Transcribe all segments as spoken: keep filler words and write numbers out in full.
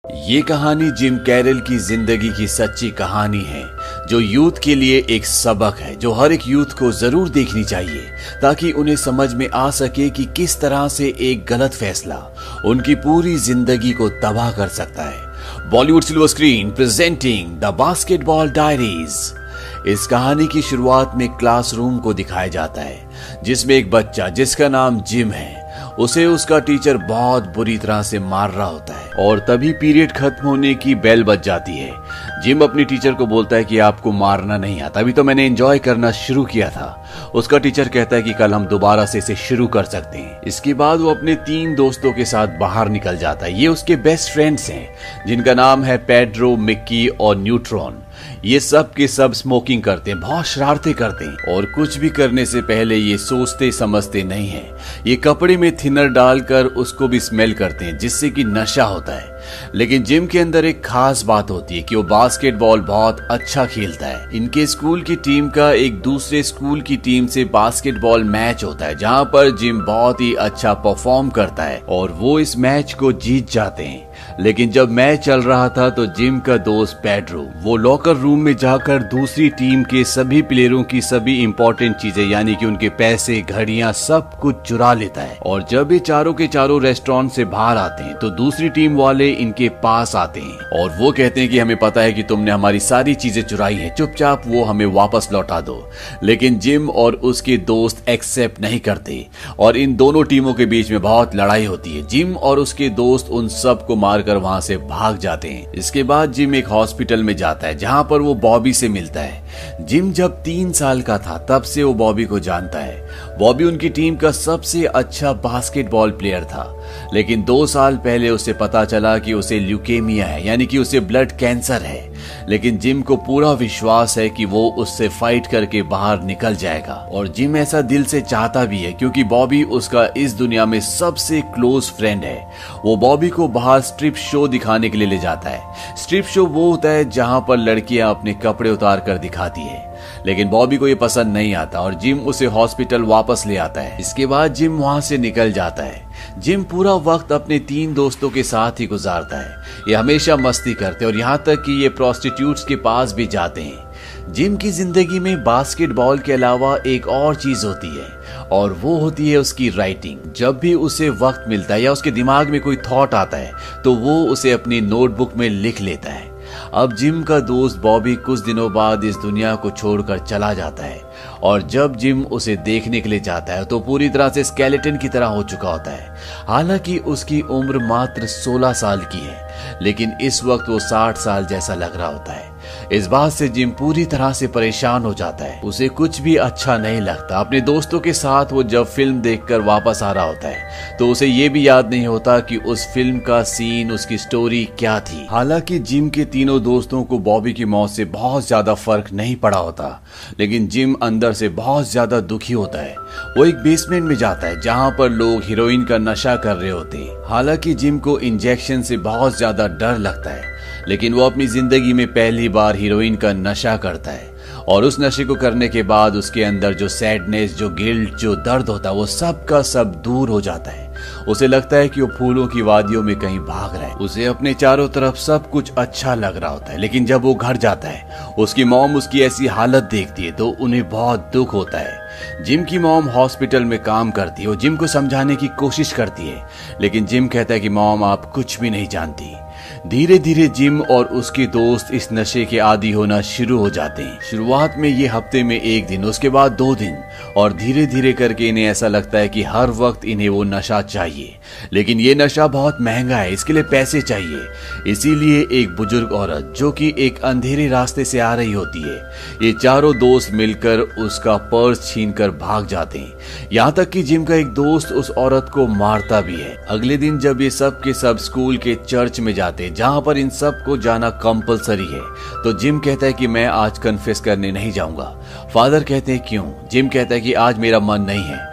ये कहानी gym Carol की जिंदगी की सच्ची कहानी है, जो यूथ के लिए एक सबक है, जो हर एक यूथ को जरूर देखनी चाहिए ताकि उन्हें समझ में आ सके कि किस तरह से एक गलत फैसला उनकी पूरी जिंदगी को तबाह कर सकता है। Bollywood silver screen presenting the basketball diaries. इस कहानी की शुरुआत में क्लासरूम को दिखाया जाता है, जिसमें एक बच्चा जिसका नाम जिम है, उसे उसका टीचर बहुत बुरी तरह से मार रहा होता है और तभी पीरियड खत्म होने की बेल बज जाती है। जिम अपनी टीचर को बोलता है कि आपको मारना नहीं आता, अभी तो मैंने एंजॉय करना शुरू किया था। उसका टीचर कहता है कि कल हम दोबारा से इसे शुरू कर सकते हैं। इसके बाद वो अपने तीन दोस्तों के साथ बाहर निकल जाता है। ये उसके बेस्ट फ्रेंड्स हैं, जिनका नाम है पेड्रो, मिक्की और न्यूट्रॉन। ये सब के सब स्मोकिंग करते हैं, बहुत शरारतें करते हैं और कुछ भी करने से पहले ये सोचते समझते नहीं है। ये कपड़े में थिनर डालकर उसको भी स्मेल करते हैं, जिससे कि नशा होता है। लेकिन जिम के अंदर एक खास बात होती है कि वो बास्केटबॉल बहुत अच्छा खेलता है। इनके स्कूल की टीम का एक दूसरे स्कूल की टीम से बास्केटबॉल मैच होता है, जहां पर जिम बहुत ही अच्छा परफॉर्म करता है और वो इस मैच को जीत जाते हैं। लेकिन जब मैच चल रहा था तो जिम का दोस्त पेड्रो वो लॉकर रूम में जाकर दूसरी टीम के सभी प्लेयरों की सभी इंपॉर्टेंट चीजें यानी कि उनके पैसे, घड़ियां, सब कुछ चुरा लेता है। और जब ये चारों के चारों रेस्टोरेंट से बाहर आते हैं तो दूसरी टीम वाले इनके पास आते हैं और वो कहते हैं कि हमें पता है कि तुमने हमारी सारी चीजें चुराई हैं, चुपचाप वो हमें वापस लौटा दो। लेकिन जिम और उसके दोस्त एक्सेप्ट नहीं करते और इन दोनों टीमों के बीच में बहुत लड़ाई होती है। जिम और उसके दोस्त उन सब को मारकर वहां से भाग जाते हैं। इसके बाद जिम एक हॉस्पिटल में जाता है, जहां पर वो बॉबी से मिलता है। जिम जब तीन साल का था तब से वो बॉबी को जानता है। बॉबी उनकी टीम का सबसे अच्छा बास्केटबॉल प्लेयर था, लेकिन दो साल पहले उसे पता चला कि उसे ल्यूकेमिया है, यानी कि उसे ब्लड कैंसर है। लेकिन जिम को पूरा विश्वास है कि वो उससे फाइट करके बाहर निकल जाएगा और जिम ऐसा दिल से चाहता भी है, क्योंकि बॉबी उसका इस दुनिया में सबसे क्लोज फ्रेंड है। वो बॉबी को बाहर स्ट्रिप शो दिखाने के लिए ले जाता है। स्ट्रिप शो वो होता है जहां पर लड़कियां अपने कपड़े उतार कर दिखाती है, लेकिन बॉबी को ये पसंद नहीं आता और जिम उसे हॉस्पिटल वापस ले आता है। इसके बाद जिम वहां से निकल जाता है। जिम पूरा वक्त अपने तीन दोस्तों के साथ ही गुजारता है। ये हमेशा मस्ती करते हैं और यहाँ तक कि ये प्रोस्टिट्यूट्स के पास भी जाते हैं। जिम की जिंदगी में बास्केटबॉल के अलावा एक और चीज होती है और वो होती है उसकी राइटिंग। जब भी उसे वक्त मिलता है या उसके दिमाग में कोई थॉट आता है तो वो उसे अपनी नोटबुक में लिख लेता है। अब जिम का दोस्त बॉबी कुछ दिनों बाद इस दुनिया को छोड़कर चला जाता है और जब जिम उसे देखने के लिए जाता है तो पूरी तरह से स्केलेटन की तरह हो चुका होता है। हालांकि उसकी उम्र मात्र सोलह साल की है, लेकिन इस वक्त वो साठ साल जैसा लग रहा होता है। इस बात से जिम पूरी तरह से परेशान हो जाता है। उसे कुछ भी अच्छा नहीं लगता। अपने दोस्तों के साथ वो जब फिल्म देखकर वापस आ रहा होता है तो उसे ये भी याद नहीं होता कि उस फिल्म का सीन, उसकी स्टोरी क्या थी। हालांकि जिम के तीनों दोस्तों को बॉबी की मौत से बहुत ज्यादा फर्क नहीं पड़ा होता, लेकिन जिम अंदर से बहुत ज्यादा दुखी होता है। वो एक बेसमेंट में जाता है जहां पर लोग हीरोइन का नशा कर रहे होते हैं। हालांकि जिम को इंजेक्शन से बहुत ज्यादा डर लगता है, लेकिन वो अपनी जिंदगी में पहली बार हीरोइन का नशा करता है और उस नशे को करने के बाद उसके अंदर जो सैडनेस, जो गिल्ट, जो दर्द होता है वो सब का सब दूर हो जाता है। उसे लगता है कि वो फूलों की वादियों में कहीं भाग रहा है। उसे अपने चारों तरफ सब कुछ अच्छा लग रहा होता है, लेकिन जब वो घर जाता है उसकी मॉम उसकी ऐसी हालत देखती है तो उन्हें बहुत दुख होता है। जिम की मॉम हॉस्पिटल में काम करती है। वो जिम को समझाने की कोशिश करती है, लेकिन जिम कहता है कि मॉम आप कुछ भी नहीं जानती। धीरे धीरे जिम और उसके दोस्त इस नशे के आदी होना शुरू हो जाते हैं। शुरुआत में ये हफ्ते में एक दिन, उसके बाद दो दिन और धीरे धीरे करके इन्हें ऐसा लगता है कि हर वक्त इन्हें वो नशा चाहिए। लेकिन ये नशा बहुत महंगा है, इसके लिए पैसे चाहिए। इसीलिए एक बुजुर्ग औरत जो कि एक अंधेरे रास्ते से आ रही होती है, ये चारों दोस्त मिलकर उसका पर्स छीनकर भाग जाते हैं। यहाँ तक कि जिम का एक दोस्त उस औरत को मारता भी है। अगले दिन जब ये सब के सब स्कूल के चर्च में जाते हैं जहां पर इन सब को जाना कंपलसरी है, तो जिम कहता है कि मैं आज कन्फेस करने नहीं जाऊंगा। फादर कहते हैं क्यों? जिम कहता है कि आज मेरा मन नहीं है।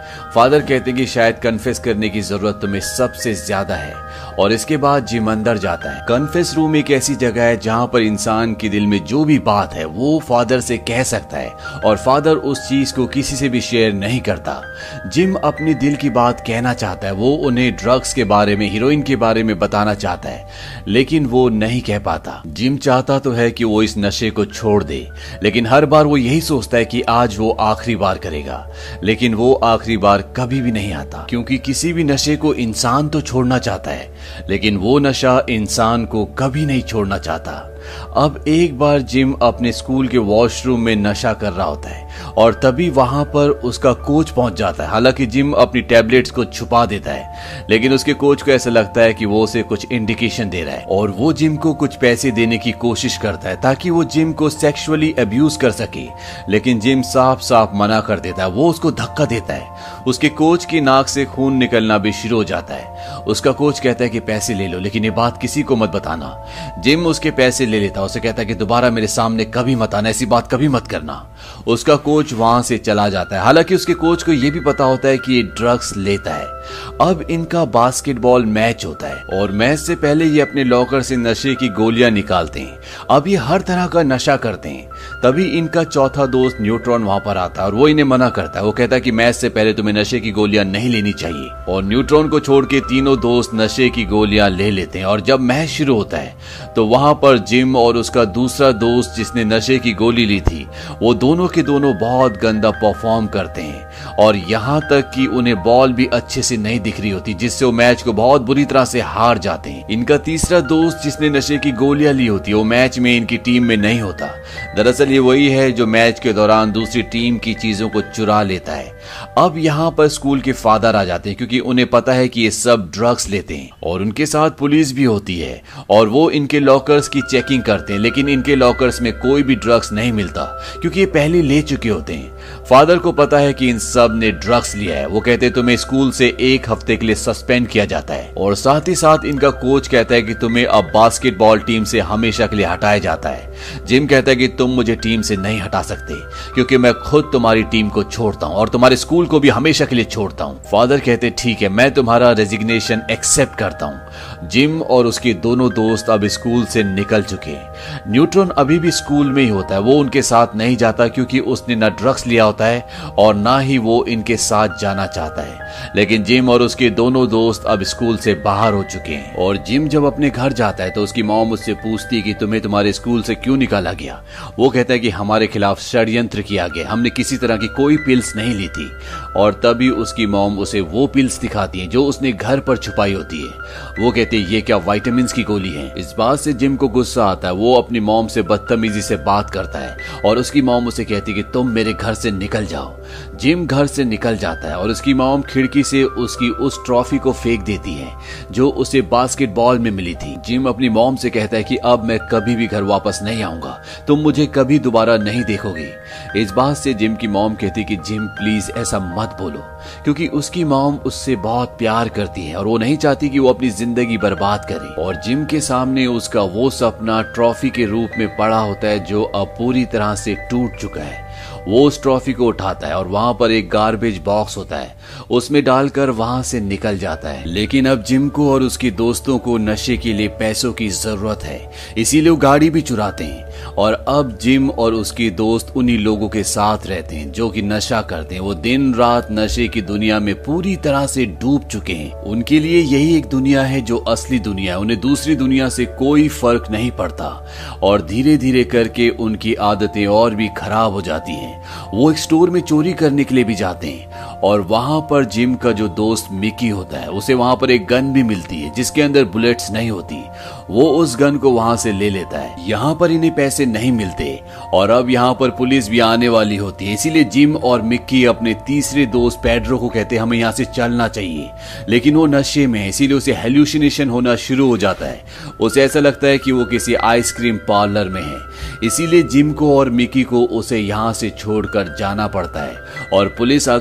फादर कहते हैं कि शायद कन्फेस करने की जरूरत तुम्हें सबसे ज्यादा है, और इसके बाद जिम अंदर जाता है। कन्फेस रूम एक ऐसी जगह है जहां पर इंसान के दिल में जो भी बात है वो फादर से कह सकता है, और फादर उस चीज को किसी से भी शेयर नहीं करता। जिम अपने दिल की बात कहना चाहता है, वो उन्हें ड्रग्स के बारे में, हीरोइन के बारे में बताना चाहता है, लेकिन वो नहीं कह पाता। जिम चाहता तो है कि वो इस नशे को छोड़ दे, लेकिन हर बार वो यही सोचता है कि आज वो आखिरी बार करेगा, लेकिन वो आखिरी बार कभी भी नहीं आता, क्योंकि किसी भी नशे को इंसान तो छोड़ना चाहता है, लेकिन वो नशा इंसान को कभी नहीं छोड़ना चाहता। अब एक बार जिम अपने स्कूल के वॉशरूम में नशा कर रहा होता है, और तभी वहां पर उसका कोच पहुंच जाता है। हालांकि जिम अपनी टैबलेट्स को छुपा देता है, लेकिन उसके कोच को ऐसा लगता है कि वो उसे कुछ इंडिकेशन दे रहा है, और वो जिम को कुछ पैसे देने की कोशिश करता है ताकि वो जिम को सेक्सुअली अब्यूज कर सके, लेकिन जिम साफ साफ मना कर देता है। वो उसको धक्का देता है, उसके कोच की नाक से खून निकलना भी शुरू हो जाता है। उसका कोच कहता है कि पैसे ले लो, लेकिन ये बात किसी को मत बताना। जिम उसके पैसे ले लेता है, उसे कहता है कि दोबारा मेरे सामने कभी मत आना, ऐसी बात कभी मत करना। उसका कोच वहां से चला जाता है। हालांकि उसके कोच को यह भी पता होता है कि ये ड्रग्स लेता है। अब इनका बास्केटबॉल मैच होता है, और मैच से पहले ये अपने लॉकर से नशे की गोलियां निकालते हैं। अब ये हर तरह का नशा करते हैं। तभी इनका चौथा दोस्त न्यूट्रॉन वहां पर आता है, और वो इन्हें मना करता है। वो कहता है कि मैच से पहले तुम्हें नशे की गोलियां नहीं लेनी चाहिए, और न्यूट्रॉन को छोड़ के तीनों दोस्त नशे की गोलियां ले लेते हैं। और जब मैच शुरू होता है तो वहां पर जिम और उसका दूसरा दोस्त जिसने नशे की गोली ली थी, वो दोनों के दोनों बहुत गंदा परफॉर्म करते हैं, और यहाँ तक कि उन्हें बॉल भी अच्छे से नहीं दिख रही होती, जिससे वो मैच को बहुत बुरी तरह से हार जाते हैं। इनका तीसरा दोस्त जिसने नशे की गोलियां ली होती है, वो मैच में इनकी टीम में नहीं होता। दरअसल ये वही है जो मैच के दौरान दूसरी टीम की चीजों को चुरा लेता है। अब यहाँ पर स्कूल के फादर आ जाते हैं, क्योंकि उन्हें पता है कि ये सब ड्रग्स लेते हैं, और उनके साथ पुलिस भी होती है, और वो इनके लॉकर्स की चेकिंग करते हैं, लेकिन इनके लॉकर्स में कोई भी ड्रग्स नहीं मिलता, क्योंकि ये पहले ले चुके होते हैं। फादर को पता है कि इन सब ने ड्रग्स लिया है। वो कहते हैं तुम्हें स्कूल से एक हफ्ते के लिए सस्पेंड किया जाता है, और साथ ही साथ इनका कोच कहता है कि तुम्हें अब बास्केटबॉल टीम से हमेशा के लिए हटाया जाता है। जिम कहता है कि तुम मुझे टीम से नहीं हटा सकते, क्योंकि मैं खुद तुम्हारी टीम को छोड़ता हूँ और तुम्हारे स्कूल को भी हमेशा के लिए छोड़ता हूँ। फादर कहते ठीक है, मैं तुम्हारा रेजिग्नेशन एक्सेप्ट करता हूँ। जिम और उसके दोनों दोस्त अब स्कूल से निकल चुके हैं। न्यूट्रॉन अभी भी स्कूल में ही होता है, वो उनके साथ नहीं जाता, क्योंकि उसने ना ड्रग्स लिया होता है और ना ही वो इनके साथ जाना चाहता है। लेकिन जिम और उसके दोनों दोस्त अब स्कूल से बाहर हो चुके हैं, और जिम जब अपने घर जाता है तो उसकी मॉम उससे पूछती है कि तुम्हें तुम्हारे स्कूल से क्यों निकाला गया। वो कहता है कि हमारे खिलाफ षड्यंत्र किया गया, हमने किसी तरह की कोई पिल्स नहीं ली थी। और तभी उसकी मॉम उसे वो पिल्स दिखाती है जो उसने घर पर छुपाई होती है। वो कहते हैं ये क्या विटामिन की गोली है। इस बात से जिम को गुस्सा आता है। वो अपनी मॉम से बदतमीजी से बात करता है, और उसकी मॉम उसे कहती है कि तुम मेरे घर से निकल जाओ। जिम घर से निकल जाता है, और उसकी मॉम खिड़की से उसकी उस ट्रॉफी को फेंक देती है जो उसे बास्केटबॉल में मिली थी। जिम अपनी मॉम से कहता है कि अब मैं कभी भी घर वापस नहीं आऊंगा, तुम मुझे कभी दोबारा नहीं देखोगे। इस बात से जिम की मॉम कहती कि जिम प्लीज ऐसा मत बोलो, क्योंकि उसकी मॉम उससे बहुत प्यार करती है और वो नहीं चाहती कि वो अपनी जिंदगी बर्बाद करे। और जिम के सामने उसका वो सपना ट्रॉफी के रूप में पड़ा होता है जो अब पूरी तरह से टूट चुका है। वो उस ट्रॉफी को उठाता है और वहां पर एक गार्बेज बॉक्स होता है, उसमें डालकर वहां से निकल जाता है। लेकिन अब जिम को और उसके दोस्तों को नशे के लिए पैसों की जरूरत है, इसीलिए वो गाड़ी भी चुराते हैं। और अब जिम और उसके दोस्त उन्हीं लोगों के साथ रहते हैं जो कि नशा करते हैं। वो दिन रात नशे की दुनिया में पूरी तरह से डूब चुके हैं। उनके लिए यही एक दुनिया है जो असली दुनिया है, उन्हें दूसरी दुनिया से कोई फर्क नहीं पड़ता। और धीरे धीरे करके उनकी आदतें और भी खराब हो जाती हैं। वो एक स्टोर में चोरी करने के लिए भी जाते हैं, और वहां पर जिम का जो दोस्त मिकी होता है उसे वहां पर एक गन भी मिलती है जिसके अंदर बुलेट्स नहीं होती। वो उस गन को वहां से ले लेता है। यहाँ पर इन्हें पैसे नहीं मिलते, और अब यहाँ पर पुलिस भी आने वाली होती है। इसीलिए जिम और मिक्की अपने तीसरे दोस्त पेड्रो को कहते हैं हमें यहाँ से चलना चाहिए, लेकिन वो नशे में है, इसीलिए उसे हेल्यूसिनेशन होना शुरू हो जाता है। उसे ऐसा लगता है कि वो किसी आइसक्रीम पार्लर में है। इसीलिए जिम को और मिक्की को उसे यहाँ से छोड़कर जाना पड़ता है, और पुलिस आकर उसे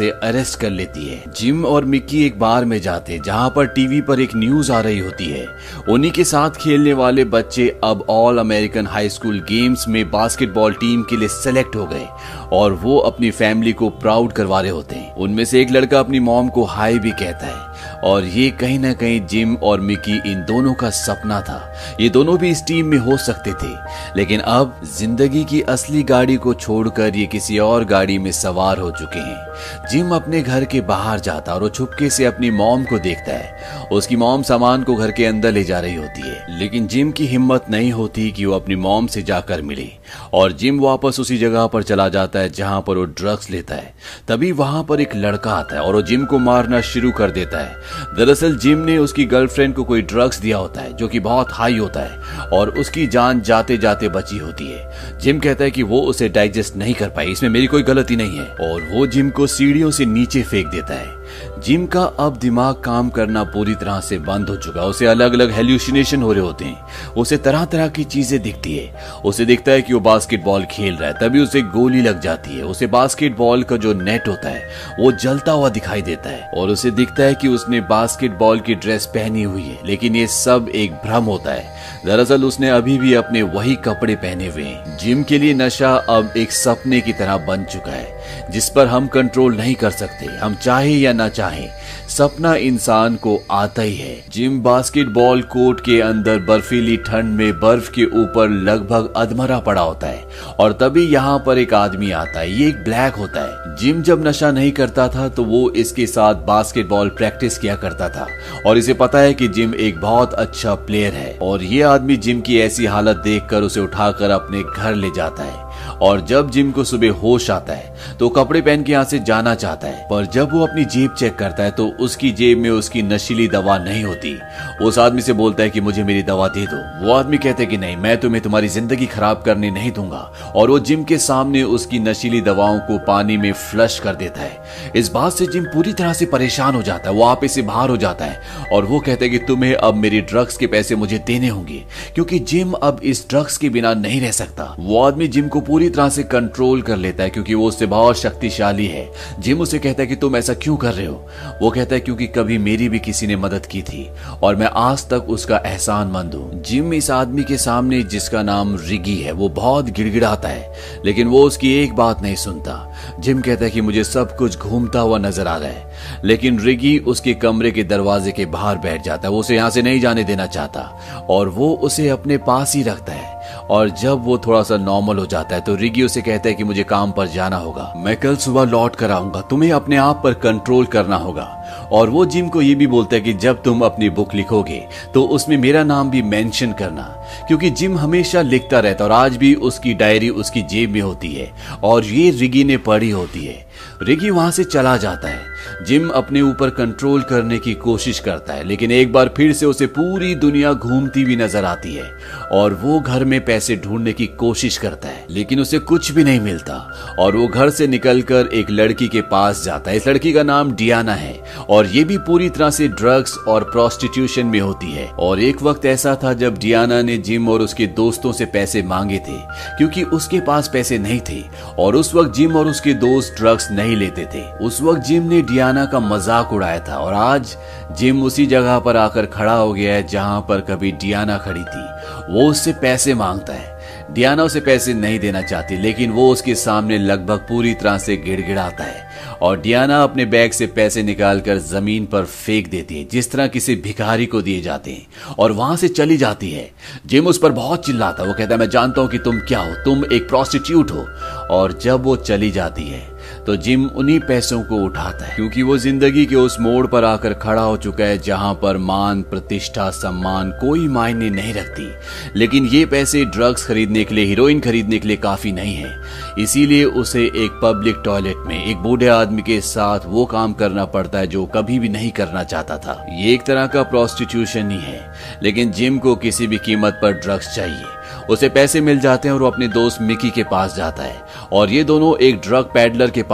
उसे अरेस्ट कर लेती है। जिम और मिकी एक बार में जाते जहां पर टीवी पर एक न्यूज आ रही होती है। उन्हीं के साथ खेलने वाले बच्चे अब all American high school games में बास्केटबॉल टीम के लिए सेलेक्ट हो गए और वो अपनी फैमिली को प्राउड करवा रहे होते हैं। उनमें से एक लड़का अपनी मॉम को हाई भी कहता है और ये कहीं ना कहीं जिम और मिकी इन दोनों का सपना था। ये दोनों भी इस टीम में हो सकते थे, लेकिन अब जिंदगी की असली गाड़ी को छोड़कर ये किसी और गाड़ी में सवार हो चुके हैं। जिम अपने घर के बाहर जाता और वो चुपके से अपनी मॉम को देखता है। उसकी मॉम सामान को घर के अंदर ले जा रही होती है, लेकिन जिम की हिम्मत नहीं होती कि वो अपनी मॉम से जाकर मिले और जिम वापस उसी जगह पर चला जाता है जहां पर वो ड्रग्स लेता है। तभी वहां पर एक लड़का आता है और वो जिम को मारना शुरू कर देता है। दरअसल जिम ने उसकी गर्लफ्रेंड को कोई ड्रग्स दिया होता है जो कि बहुत हाई होता है और उसकी जान जाते जाते बची होती है। जिम कहता है कि वो उसे डाइजेस्ट नहीं कर पाई, इसमें मेरी कोई गलती नहीं है, और वो जिम को सीढ़ियों से नीचे फेंक देता है। जिम का अब दिमाग काम करना पूरी तरह से बंद हो चुका है। उसे अलग अलग हेल्यूसिनेशन हो रहे होते हैं। उसे तरह तरह की चीजें दिखती है। उसे दिखता है कि वो बास्केटबॉल खेल रहा है, तभी उसे गोली लग जाती है। उसे बास्केटबॉल का जो नेट होता है वो जलता हुआ दिखाई देता है और उसे दिखता है कि उसने बास्केटबॉल की ड्रेस पहनी हुई है, लेकिन ये सब एक भ्रम होता है। दरअसल उसने अभी भी अपने वही कपड़े पहने हुए हैं। जिम के लिए नशा अब एक सपने की तरह बन चुका है जिस पर हम कंट्रोल नहीं कर सकते, हम चाहे या ना चाहे। सपना इंसान को आता ही है। जिम बास्केटबॉल कोर्ट के अंदर बर्फीली ठंड में बर्फ के ऊपर लगभग अधमरा पड़ा होता है और तभी यहाँ पर एक आदमी आता है। ये एक ब्लैक होता है। जिम जब नशा नहीं करता था तो वो इसके साथ बास्केटबॉल प्रैक्टिस किया करता था और इसे पता है कि जिम एक बहुत अच्छा प्लेयर है और ये आदमी जिम की ऐसी हालत देखकर उसे उठाकर अपने घर ले जाता है। और जब जिम को सुबह होश आता है तो कपड़े पहन के यहाँ से जाना चाहता है, पर जब वो अपनी जेब चेक करता है तो उसकी जेब में उसकी नशीली दवा नहीं होती। उस आदमी से बोलता है कि मुझे मेरी दवा दे दो। वो आदमी कहता है कि नहीं, मैं तुम्हें तुम्हारी जिंदगी खराब करने नहीं दूंगा, और वो जिम के सामने उसकी नशीली दवाओं को पानी में फ्लश कर देता है। इस बात से जिम पूरी तरह से परेशान हो जाता है। वो आप से बाहर हो जाता है और वो कहता है कि तुम्हें अब मेरी ड्रग्स के पैसे मुझे देने होंगे, क्योंकि जिम अब इस ड्रग्स के बिना नहीं रह सकता। वो आदमी जिम को पूरी तरह से कंट्रोल कर लेता है क्योंकि वो उससे बहुत शक्तिशाली है। जिम उसे कहता है कि तुम ऐसा क्यों कर रहे हो? वो कहता है क्योंकि कभी मेरी भी किसी ने मदद की थी और मैं आज तक उसका एहसानमंद हूँ। जिम इस आदमी के सामने, जिसका नाम रिगी है, वो बहुत गिड़गिड़ाता है, लेकिन वो उसकी एक बात नहीं सुनता। जिम कहता है कि मुझे सब कुछ घूमता हुआ नजर आ रहा है, लेकिन रिगी उसके कमरे के दरवाजे के बाहर बैठ जाता है। वो उसे यहाँ से नहीं जाने देना चाहता और वो उसे अपने पास ही रखता है। और जब वो थोड़ा सा नॉर्मल हो जाता है तो रिगी उसे कहता है कि मुझे काम पर जाना होगा, मैं कल सुबह लौट कर आऊंगा, तुम्हें अपने आप पर कंट्रोल करना होगा। और वो जिम को ये भी बोलता है कि जब तुम अपनी बुक लिखोगे तो उसमें मेरा नाम भी मेंशन करना, क्योंकि जिम हमेशा लिखता रहता है और आज भी उसकी डायरी उसकी जेब में होती है और ये रिगी ने पढ़ी होती है। रिगी वहां से चला जाता है। जिम अपने ऊपर कंट्रोल करने की कोशिश करता है, लेकिन एक बार फिर से उसे पूरी दुनिया घूमती हुई नजर आती है और वो घर में पैसे ढूंढने की कोशिश करता है, लेकिन उसे कुछ भी नहीं मिलता और वो घर से निकलकर एक लड़की के पास जाता है। इस लड़की का नाम डियाना है और ये भी पूरी तरह से ड्रग्स और प्रोस्टिट्यूशन में होती है। और एक वक्त ऐसा था जब डियाना ने जिम और उसके दोस्तों से पैसे मांगे थे क्योंकि उसके पास पैसे नहीं थे और उस वक्त जिम और उसके दोस्त ड्रग्स नहीं लेते थे। उस वक्त जिम ने डियाना का मजाक उड़ाया था और आज जिम उसी जगह पर आकर खड़ा हो गया है जहां पर कभी डियाना खड़ी थी। वो उससे पैसे मांगता है। डियाना उसे पैसे नहीं देना चाहती, लेकिन वो उसके सामने लगभग पूरी तरह से गिड़गिड़ाता है और डियाना अपने बैग से पैसे निकालकर जमीन पर फेंक देती है जिस तरह किसी भिखारी को दिए जाते हैं और वहां से चली जाती है। जिम उस पर बहुत चिल्लाता है। वो कहता है मैं जानता हूं कि तुम क्या हो, तुम एक प्रोस्टिट्यूट हो। और जब वो चली जाती है तो जिम उन्हीं पैसों को उठाता है क्योंकि वो जिंदगी के उस मोड़ पर आकर खड़ा हो चुका है जहां पर मान, प्रतिष्ठा, सम्मान कोई मायने नहीं रखती। लेकिन ये पैसे ड्रग्स खरीदने के लिए, हीरोइन खरीदने के लिए काफी नहीं है। इसीलिए उसे एक पब्लिक टॉयलेट में एक बूढ़े आदमी के साथ वो काम करना पड़ता है जो कभी भी नहीं करना चाहता था। ये एक तरह का प्रोस्टिट्यूशन ही है, लेकिन जिम को किसी भी कीमत पर ड्रग्स चाहिए। उसे पैसे मिल जाते हैं और वो अपने दोस्त मिकी के पास जाता है और ये दोनों एक ड्रग पैडलर के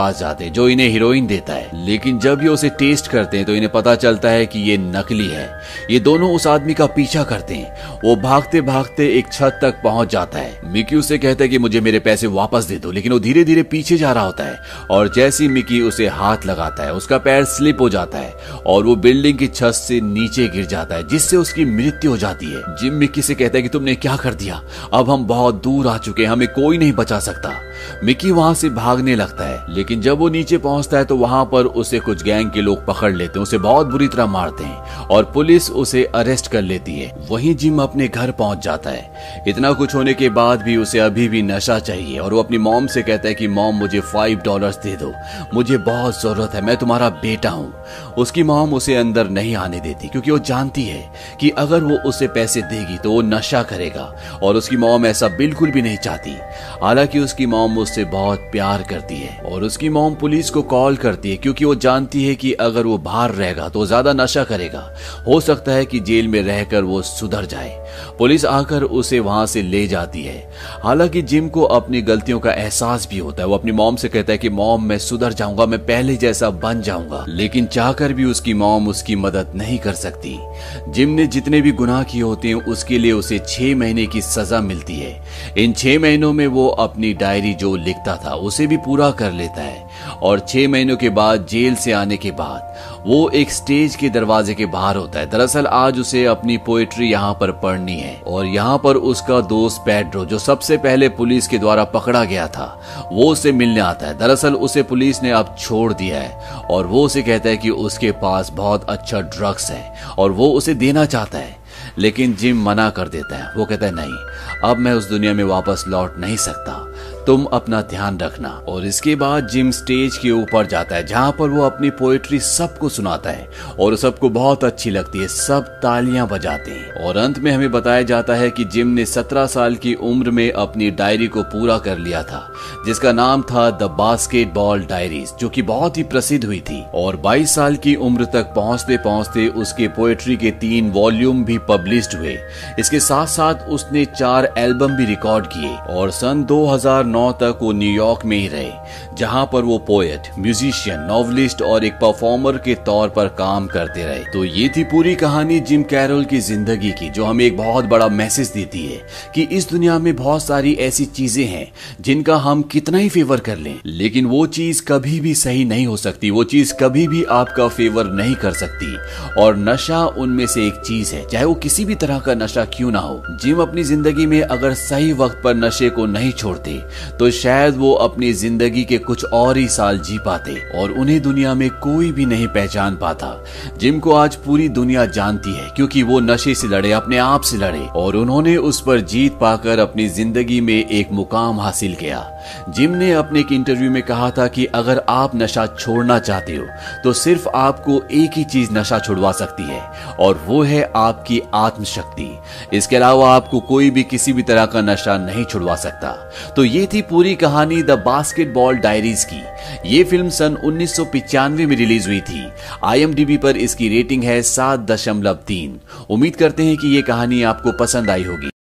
पास जाते हैं जो इन्हें हीरोइन देता है, लेकिन जब ये उसे टेस्ट करते हैं तो इन्हें पता चलता है कि ये नकली है। ये दोनों उस आदमी का पीछा करते हैं। वो भागते भागते एक छत तक पहुंच जाता है। मिकी उसे कहता है कि मुझे मेरे पैसे वापस दे दो, लेकिन वो धीरे धीरे पीछे जा रहा होता है और जैसे मिकी उसे हाथ लगाता है उसका पैर स्लिप हो जाता है और वो बिल्डिंग की छत से नीचे गिर जाता है, जिससे उसकी मृत्यु हो जाती है। जिम मिकी से कहता है कि तुमने क्या कर दिया, अब हम बहुत दूर आ चुके हैं, हमें कोई नहीं बचा सकता। मिकी वहां से भागने लगता है, लेकिन जब वो नीचे पहुंचता है तो वहां पर उसे कुछ गैंग के लोग पकड़ लेते हैं, उसे बहुत बुरी तरह मारते हैं और पुलिस उसे अरेस्ट कर लेती है। वहीं जिम अपने घर पहुंच जाता है। इतना कुछ होने के बाद भी उसे अभी भी नशा चाहिए और वो अपनी मॉम से कहता है कि मॉम मुझे फाइव डॉलर्स दे दो, मुझे बहुत जरूरत है, मैं तुम्हारा बेटा हूँ। उसकी मॉम उसे अंदर नहीं आने देती क्योंकि वो जानती है कि अगर वो उसे पैसे देगी तो वो नशा करेगा और उसकी मॉम ऐसा बिल्कुल भी नहीं चाहती। हालांकि उसकी मॉम उससे बहुत प्यार करती है और उसकी मॉम पुलिस को कॉल करती है क्योंकि वो जानती है कि अगर वो बाहर रहेगा तो ज्यादा नशा करेगा, हो सकता है कि जेल में रहकर वो सुधर जाए। पुलिस आकर उसे वहां से ले जाती है। हालांकि जिम को अपनी गलतियों का एहसास भी होता है। वो अपनी मॉम से कहता है कि मॉम मैं सुधर जाऊंगा, मैं पहले जैसा बन जाऊंगा, लेकिन चाहकर भी उसकी मॉम उसकी मदद नहीं कर सकती। जिम ने जितने भी गुनाह किए होते हैं उसके लिए उसे छह महीने की सजा मिलती है। इन छह महीनों में वो अपनी डायरी जो लिखता था उसे भी पूरा कर लेता है और छह महीनों के बाद जेल से आने के बाद वो एक स्टेज के दरवाजे के बाहर होता है। दरअसल आज उसे अपनी पोएट्री यहाँ पर पढ़नी है और यहाँ पर उसका दोस्त पेड्रो, जो सबसे पहले पुलिस के द्वारा पकड़ा गया था, वो उसे मिलने आता है। दरअसल उसे पुलिस ने अब छोड़ दिया है और वो उसे कहता है कि उसके पास बहुत अच्छा ड्रग्स है और वो उसे देना चाहता है, लेकिन जिम मना कर देता है। वो कहता है नहीं, अब मैं उस दुनिया में वापस लौट नहीं सकता, तुम अपना ध्यान रखना। और इसके बाद जिम स्टेज के ऊपर जाता है जहां पर वो अपनी पोएट्री सबको सुनाता है और सबको बहुत अच्छी लगती है, सब तालियां बजाते हैं। और अंत में हमें बताया जाता है कि जिम ने सत्रह साल की उम्र में अपनी डायरी को पूरा कर लिया था जिसका नाम था द बास्केटबॉल डायरीज, जो कि बहुत ही प्रसिद्ध हुई थी। और बाईस साल की उम्र तक पहुंचते पहुंचते उसके पोएट्री के तीन वॉल्यूम भी पब्लिश्ड हुए। इसके साथ साथ उसने चार एल्बम भी रिकॉर्ड किए और सन दो हज़ार नौ तक वो न्यूयॉर्क में ही रहे, जहां पर वो पोएट, म्यूजिशियन, नॉवलिस्ट और एक परफॉर्मर के तौर पर काम करते रहे। तो ये थी पूरी कहानी जिम कैरोल की जिंदगी की, जो हमें एक बहुत बड़ा मैसेज देती है कि इस दुनिया में बहुत सारी ऐसी चीजें हैं जिनका हम कितना ही फेवर कर लें, लेकिन वो चीज कभी भी सही नहीं हो सकती, वो चीज कभी भी आपका फेवर नहीं कर सकती। और नशा उनमें से एक चीज है, चाहे वो किसी भी तरह का नशा क्यों ना हो। जिम अपनी जिंदगी में अगर सही वक्त पर नशे को नहीं छोड़ते तो शायद वो अपनी जिंदगी के कुछ और ही साल जी पाते और उन्हें दुनिया में कोई भी नहीं पहचान पाता। जिम को आज पूरी दुनिया जानती है क्योंकि वो नशे से लड़े, अपने आप से लड़े और उन्होंने उस पर जीत पाकर अपनी जिंदगी में एक मुकाम हासिल किया। जिम ने अपने एक इंटरव्यू में कहा था कि अगर आप नशा छोड़ना चाहते हो तो सिर्फ आपको एक ही चीज नशा छुड़वा सकती है और वो है आपकी आत्मशक्ति। इसके अलावा आपको कोई भी किसी भी तरह का नशा नहीं छुड़वा सकता। तो ये थी पूरी कहानी द बास्केटबॉल डायरीज की। ये फिल्म सन उन्नीस सौ पिचानवे में रिलीज हुई थी। आई एम डी बी पर इसकी रेटिंग है सात दशमलव तीन। उम्मीद करते हैं कि ये कहानी आपको पसंद आई होगी।